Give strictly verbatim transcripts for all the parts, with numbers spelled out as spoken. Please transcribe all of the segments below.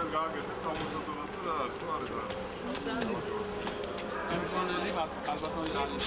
გააკეთეთ ამოსათონად და რა არის თუ არის რა. ემბრძონელი ალბათონი დალის.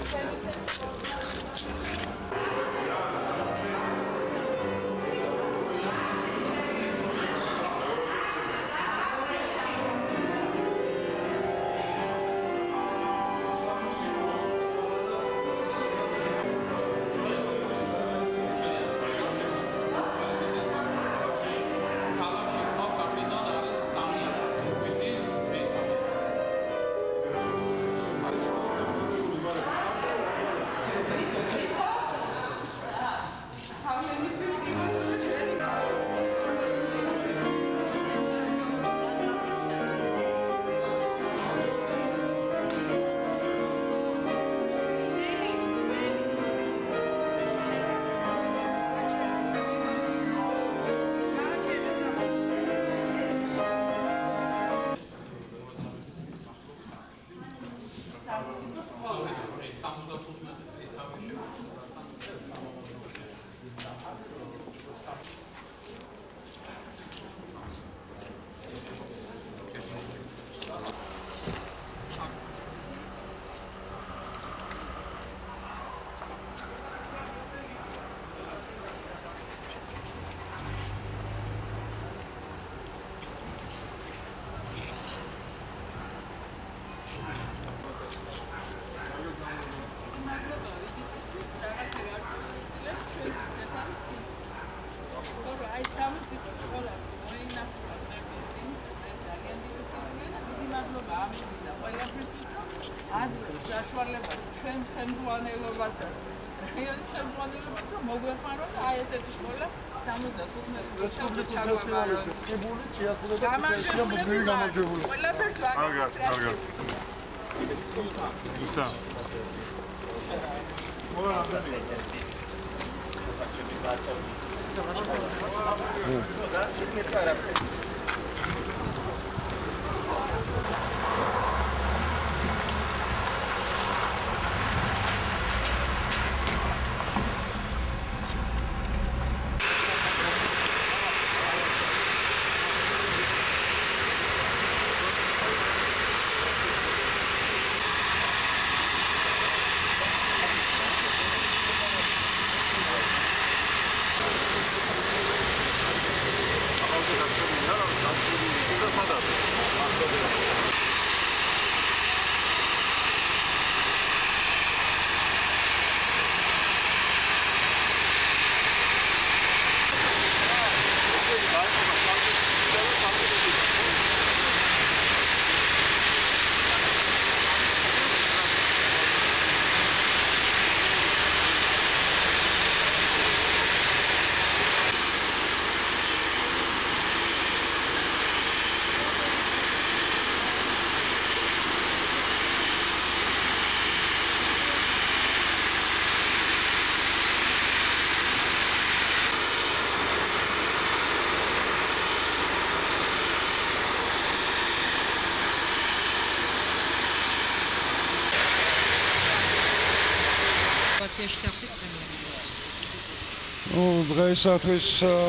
დღეისათვის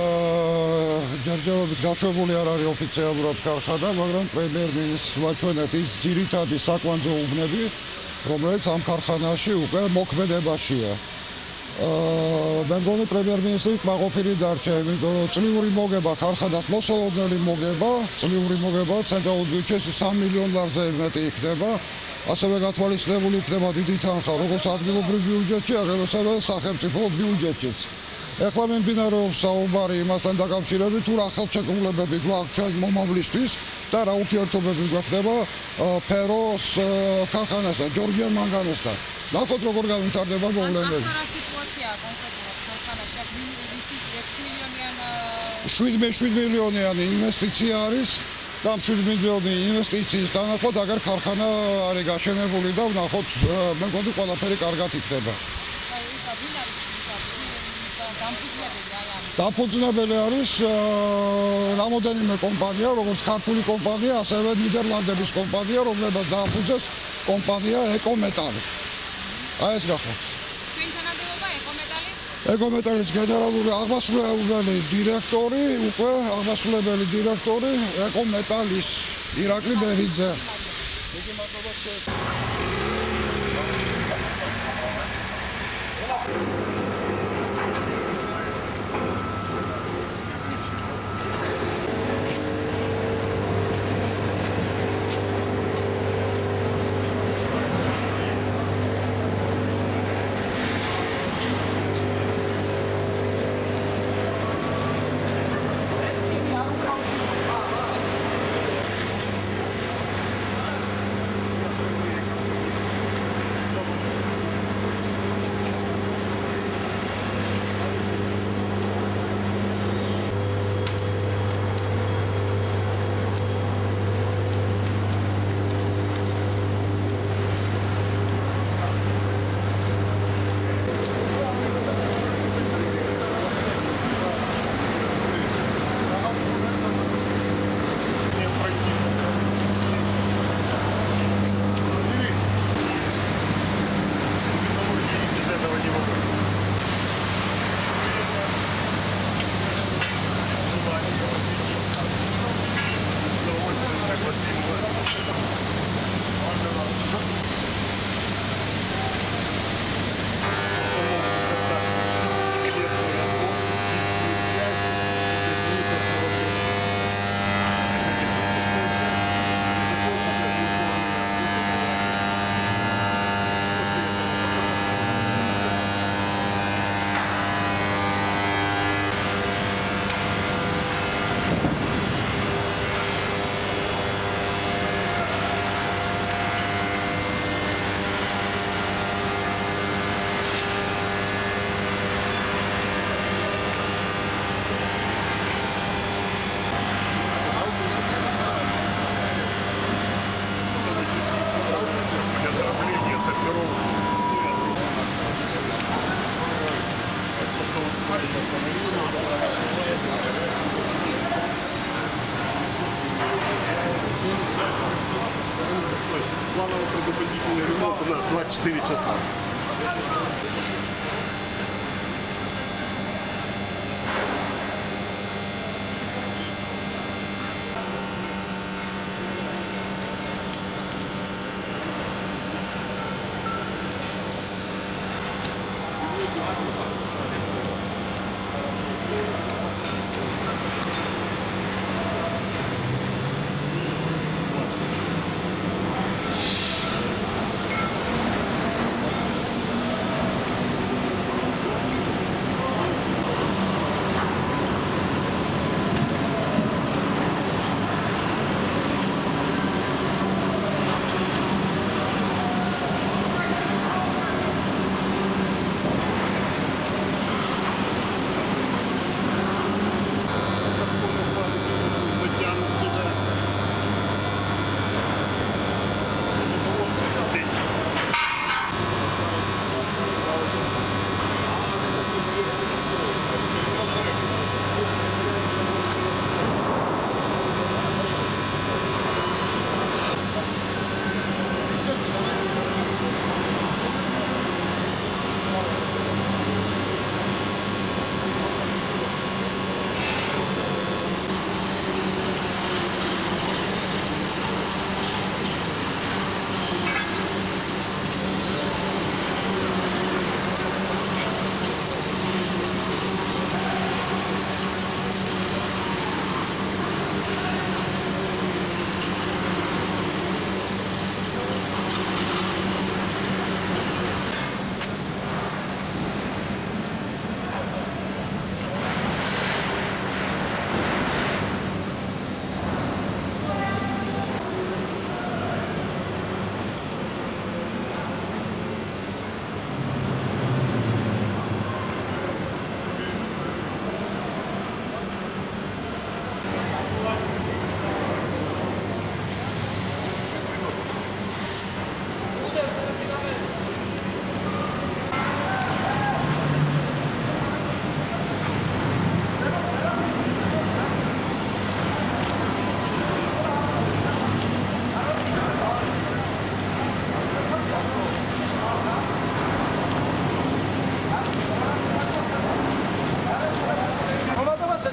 ჯერჯერობით გაშვებული არ არის ოფიციალურად ქარხანა, მაგრამ პრემიერ-მინისტრს ვაჩვენეთ ის ძირითადი საკვანძო უბნები, რომელიც ამ ქარხანაში უკვე მოქმედებაშია. მე მგონი პრემიერ-მინისტრი კმაყოფილი დარჩა, იმიტომ რომ წლიური მოგება ქარხანას მოსალოდნელი მოგება, წლიური მოგება ცენტრალურ ბიუჯეტში სამი მილიონ ლარზე მეტი იქნება. ასევე გათვალისწინებული იქნება დიდი თანხა, როგორც ადგილობრივ ბიუჯეტში, ასევე სახელმწიფო ბიუჯეტშიც. ეხლა მიმდინარეობს საუბარი იმასთან დაკავშირებით, თუ რა ხელშეკრულებები გვაქვს ჩვენ მომავლისთვის და რა ურთიერთობები გვექნება ფეროს ქარხანასთან, ჯორჯიან მანგანესთან. ნახოთ როგორ განვითარდება მოვლენები. რა სიტუაციაა კონკრეტულად ქარხანაში? შვიდ მილიონიანი ინვესტიცია არის და შვიდ მილიონი ინვესტიციის თანახმად აგერ ქარხანა არის გაშენებული და ვნახოთ, მე მგონი ყველაფერი კარგად იქნება. დაფუძნებელი არის რამოდენიმე კომპანია, როგორც ქართული კომპანია, ასევე ნიდერლანდების კომპანია, რომლებსაც დააფუძნეს კომპანია ეკომეტალი. აი ეს გახსოვთ. თქვენ თანამდებობა ეკომეტალის? ეკომეტალის გენერალური აღმასრულებელი დირექტორი, უკვე აღმასრულებელი დირექტორი ეკომეტალის ირაკლი ბერიძე. დიდი მადლობა თქვენ. Плановый предупредительный ремонт у нас двадцать четыре часа.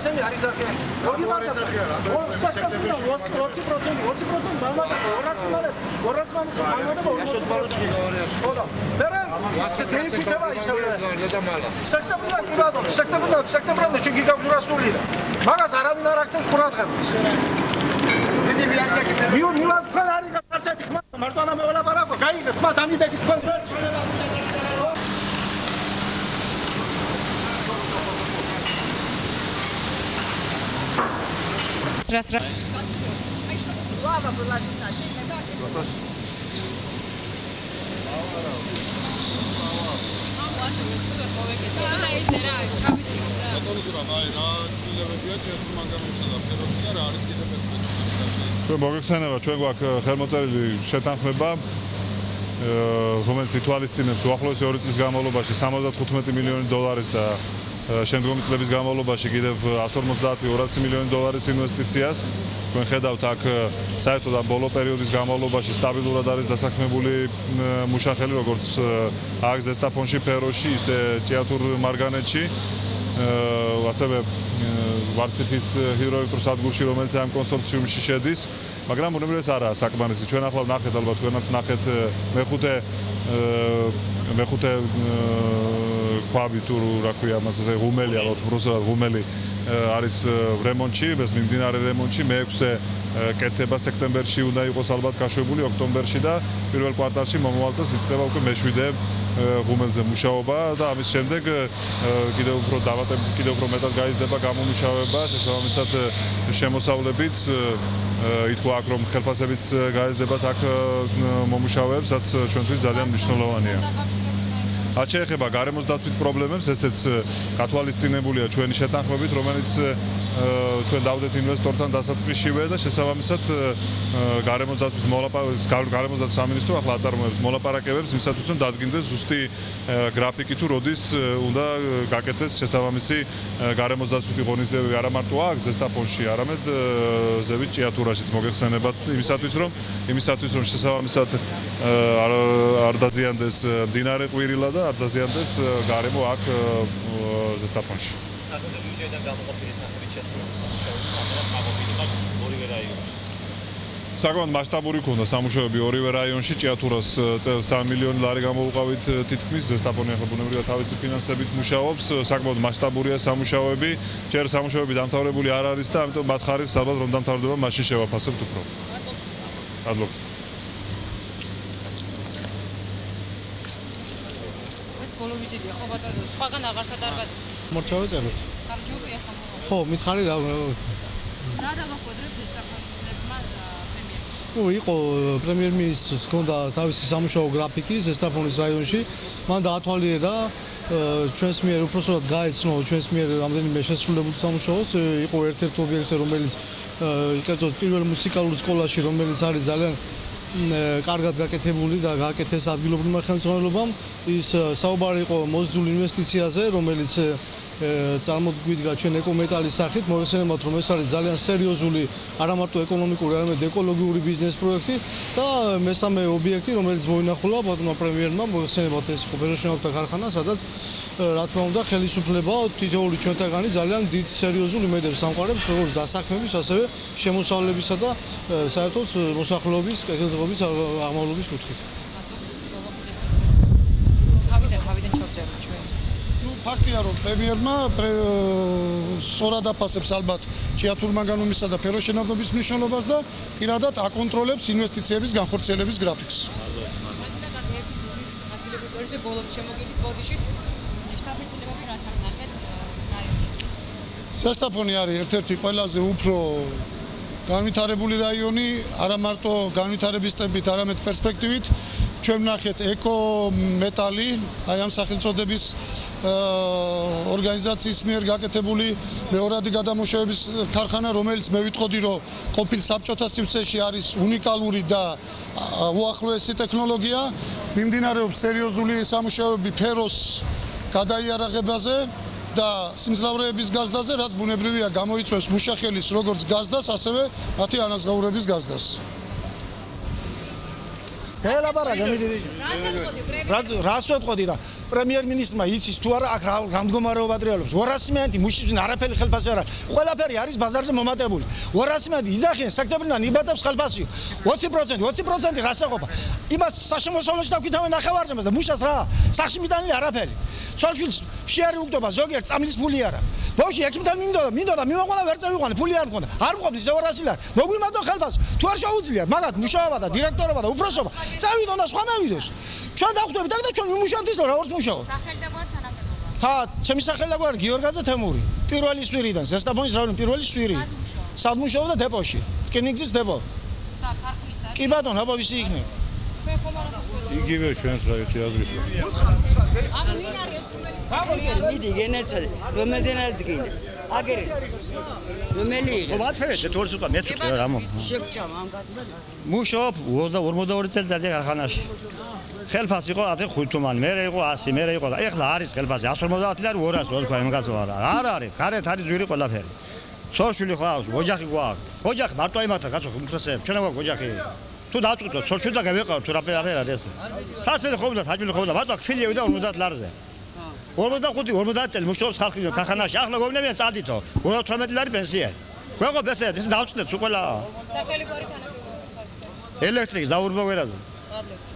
ისინი არის ზარქიანი. ორი ზარქიანი. სექტემბერში ოცი პროცენტი, ოცი პროცენტი დამატება ორასი მალე, ორასი მალე დამატება ოცი პროცენტი. ხოდა. მერე დეიფიტება ისევე. სექტემბერში კიბადო, სექტემბერში, სექტემბერში ჩი გიგაგურასული და. მაგას არავინ არ აქცევს ყურადღებას. დიდი ვიარკი. მიუ მილად თქვენ არის გასაცეთი ხმა, მარტონა მე ველაპარაკო, გაიგეთ ხმა დამიდეკით თქვენ. რას რა ლავა ბლადინა შეიძლება ასე ვეცდები მოვეკეცე და ესე რა ჩავიცი რა ბატონო აი რა ცვლილებებია თეატრ მანგანოსა და ფეროქია რა არის კიდე პერსპექტივა ჩვენ მოგეხსენება ჩვენ გვაქვს ხელმოწერილი შეთანხმება რომელიც ითვალისწინებს უახლოესი ორი წლის განმავლობაში სამოცდათხუთმეტი მილიონი დოლარის და შემდგომი წლების განმავლობაში კიდევ εκατს ორმოცდაათი ორასი მილიონი დოლარის ინვესტიციას. თქვენ ხედავთ აქ საერთოდ ამ ბოლო პერიოდის განმავლობაში სტაბილურად არის დასაქმებული მუშახელი როგორც აქ ზესტაფონში, ფეროში, ისე ჭიათურ მარგანეთში. ასევე ვარციხის ჰიდროელექტროსადგურში, რომელიც ამ კონსორციუმში შედის, მაგრამ უნებრივია არაა საკმარისი. ჩვენ ახლა ვნახეთ, ალბათ თქვენაც ნახეთ მეხუთე მეხუთე ქვაბი თუ რა ქვია მასზე ღუმელი ალბათ უბრალოდ ღუმელი არის რემონტში, ეს მიმდინარე რემონტში, მეექვსე კეთება სექტემბერში უნდა იყოს ალბათ გაშვებული ოქტომბერში და პირველ კვარტალში მომავალ წელს იწყება უკვე მეშვიდე ღუმელზე მუშაობა და ამის შემდეგ კიდევ უფრო დამატებით კიდევ უფრო მეტად გაიზრდება გამომუშავება, შესაბამისად შემოსავლებიც ითქვა აქ რომ ხელფასებიც გაიზრდებათ აქ მომუშავეებს, რაც ჩვენთვის ძალიან მნიშვნელოვანია. რაც შეეხება გარემოს დაცვით პრობლემებს, ესეც გათვალისწინებულია ჩვენი შეთანხმებით, რომელიც ჩვენ დავდეთ ინვესტორთან დასაწყისშივე და შესაბამისად გარემოს დაცვის მოლაპარაკებებს, გარემოს დაცვის სამინისტრო ახლა აწარმოებს მოლაპარაკებებს იმისათვის, რომ დადგინდეს ზუსტი გრაფიკი თუ როდის უნდა გაკეთდეს შესაბამისი გარემოს დაცვითი ღონისძიებები არა მარტო აქ ზესტაფონში, არამედ ზევით ჭიათურაშიც მოგეხსენებათ იმისათვის, რომ იმისათვის, რომ შესაბამისად არ დაზიანდეს მდინარე ყვირილა და არ დაზიანდეს გარემო აქ ზესტაფონში. საკუთარი ბიუჯეტიდან გამოყოფილი თანხმობით შესრულება სამუშაოები, მაგრამ გამოყოფილება ორივე რაიონში. საკმაოდ მასშტაბური ქონდა სამუშაოები ორივე რაიონში, ჭიათურას წელს სამი მილიონი ლარი გამოვუყავით თითქმის, ზესტაფონი ახლა ბუნებრივად თავისი ფინანსებით მუშაობს, საკმაოდ მასშტაბურია სამუშაოები, ჯერ სამუშაოები დამთავრებული არ არის და ამიტომ მათ ხარისხს ალბათ რომ დამთავრდება, მაშინ შევაფასებთ უფრო. მადლობა. ბოლო ვიზიტია ხო ბატონო სხვაგან აღარ სადარგად მორჩავეწეროთ გამჯობია ხო ხო მითხარი რა რა დავახვედრეთ ზესტაფონებმა პრემიერ-მინისტრს ნუ იყო პრემიერ-მინისტრს ჰქონდა თავისი სამუშაო გრაფიკი ზესტაფონის რაიონში მან დაათვალიერა ჩვენს მიერ უпроსტად გაეცნო ჩვენს მიერ რამდენიმე შესრულებულ სამუშაოს იყო ერთ-ერთი ობიექტი რომელიც კერძოდ პირველ მუსიკალურ სკოლაში რომელიც არის ძალიან კარგად გაკეთებული და გააკეთეს ადგილობრივმა ხელმძღვანელობამ ის საუბარი იყო მოზიდულ ინვესტიციაზე რომელიც წარმოგვიდგა ჩვენ ეკომეტალის სახით მოიხსენებათ რომ ეს არის ძალიან სერიოზული არა მარტო ეკონომიკური არამედ ეკოლოგიური ბიზნეს პროექტი და მესამე ობიექტი რომელიც მოინახულა ბატონმა პრემიერმა მოიხსენებათ ეს ფეროშენათა ქარხანა სადაც რა თქმა უნდა ხელისუფლება თითოეული ჩვენთაგანი ძალიან დიდ სერიოზულ იმედებს ამყარებს როგორც დასაქმების ასევე შემოსავლებისა და საერთოდ მოსახლეობის კეთილდღეობის აღმავლობის კუთხით. თავიდან თავიდან ჩავწეროთ ჩვენ ფაქტია რომ პრემიერმა სწორად აფასებს ალბათ ჭიათურ მანგანუმისა და ფეროშენადობის მნიშვნელობას და პირადად აკონტროლებს ინვესტიციების განხორციელების გრაფიკს. ზესტაფონი არის ერთ-ერთი ყველაზე უფრო განვითარებული რაიონი, არა მარტო განვითარების ტემპით, არამედ პერსპექტივით. ჩვენ ვნახეთ ეკომეტალი, აი ამ სახელწოდების ორგანიზაციის მიერ გაკეთებული მეორადი გადამუშავების ქარხანა, რომელიც მე ვიტყოდი, რომ ყოფილ საბჭოთა სივრცეში არის უნიკალური და უახლოესი ტექნოლოგია. მიმდინარეობს სერიოზული სამუშაოები ფეროს გადაიარაღებაზე და სიმძლავრეების გაზდაზე, რაც ბუნებრივია გამოიწვევს მუშახელის როგორც გაზდას, ასევე მათი ანაზღაურების გაზდას. რას ვეთყოდი და პრემიერ-მინისტრმა იცის თუ არა აქ რა მდგომარეობა ტრიალობს. ორასი მეანტი მუშის არაფერი ხელფასი არა. ყველაფერი არის ბაზარზე მომატებული. ორასი მეანტი იძახიან სექტემბრიდან იბადებს ხელფასი. ოცი პროცენტი, ოცი პროცენტი რას ეყოფა? იმას საშემოსავლოში დავკითხავენ ნახევარზე და მუშას რა? სახში მიტანილი არაფერი. ცოლშვილს შეარი უგდობა ზოგიერთ წამლის ფული არა. ბავშვი ექიმთან მინდოდა, მინდოდა მივაყოლა ვერ წევიყვანე, ფული არ მქონდა. არ მყოფ ისე ორასი ლარი. მოგვიმატო ხელფასი. თუ არ შეუძლიათ, მაგათ მუშაობა და დირექტორობა და უფროსობა წავიდონ და სხვა მევიდოს. ჩვენ დავხვდებით აქ და ჩვენ ვიმუშავებთ ის რა ვარ მუშაობ. სახელი და გვარ თანამდებობა. თა, ჩემი სახელი და გვარი გიორგაძე თემური. პირველი სვირიდან, ზესტაფონის რაიონის პირველი სვირი. სად მუშაობდა დეპოში? რკინიგზის დეპო. საქარხვის არის. კი ბატონო, აბა ვისი იქნება? თქვენ ხომ არ ახსოვთ? იგივე ჩვენს რაიონში აზრია. ანუ ვინ არის აგერ მიდი გენაცვალე რომელდენაც გინდა აგერი რომელი იღე ვათვეთე თორს უკვე მეც ვიყო რა მო შეგჭამ ამ კაცს მუშაობ ორმოდაორი წელიწადი ქარხანაში ხელფასი იყო ათი ხუთმანი მე იყო ასი მე იყო და ეხლა არის ხელფასი εκατს ორმოცდაათი ლარი ორასი თქვა იმ კაცო არა არ არის ხარეთ არის ძვირი ყველაფერი ცოლშვილი ყავს ოჯახი გვაქვს ოჯახი მარტო იმათა კაცო უმცროსებს ჩვენ გვაქვს ოჯახი თუ დაწყუწოთ ცოლშვილი და გავეყავთ თუ რაფერ რაფერ არის ეს თასელი ხომ და თაჯული ხომ და მარტო ფილიევი და ორმოცდაათი ლარზე ორმოცდახუთი ორმოცდაათი წელი მუშაობს ხალხი ქარხანაში ახლა გოვნებიან წადითო ოცდაოთხმეტი ლარი პენსია გვეყო ბესეთ ეს დავწნეთ უყველა სახელი გვარი თანამდებობა. ელექტრიკის დაურბო ვერაზე ადრე